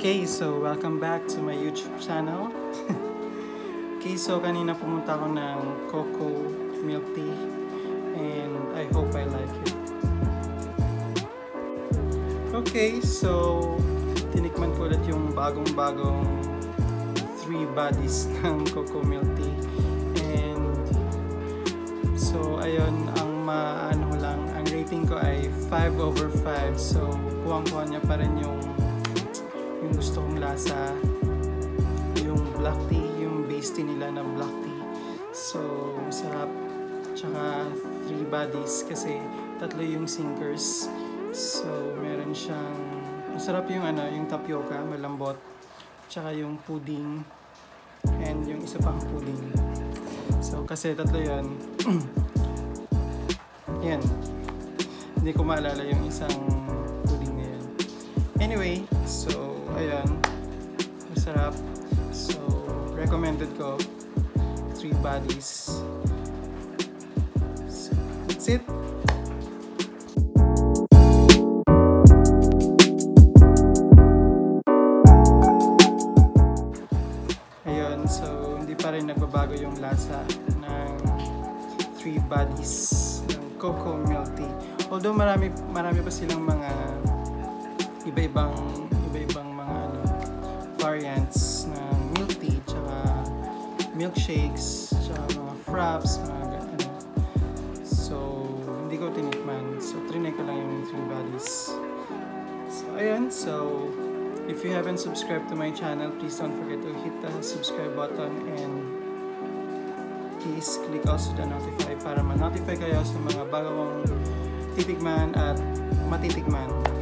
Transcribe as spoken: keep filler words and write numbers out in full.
Okay, so welcome back to my YouTube channel. Okay, so kanina pumunta ako ng COCO milk tea and I hope I like it. Okay, so tinikman ko ulit yung bagong-bagong three bodies ng COCO milk tea. And so ayun, ang maano ko lang, ang rating ko ay five over five. So kuwang-kuha niya pa rin yung yung gusto kong lasa, yung black tea, yung base tea nila na black tea. So masarap. Tsaka three bodies kasi tatlo yung sinkers. So meron siyang masarap yung ano, yung tapioca, malambot. Tsaka yung pudding and yung isa pang pudding. So kasi tatlo yan. Yan. Hindi ko maalala yung isang pudding na yan. Anyway, so ayan, masarap. So recommended ko three bodies. So, that's it. Ayun, so hindi pa rin nagbabago yung lasa ng three bodies ng COCO milk tea. Although marami marami pa silang mga iba-ibang iba-ibang mga ano, variants ng milk tea, tsaka milkshakes, tsaka mga fraps, mga ano. So hindi ko tinikman. So trinay ko lang yung three bodies. So ayun, so if you haven't subscribed to my channel, please don't forget to hit the subscribe button and please click also the notify para ma-notify kayo sa mga bagong titikman at matitikman.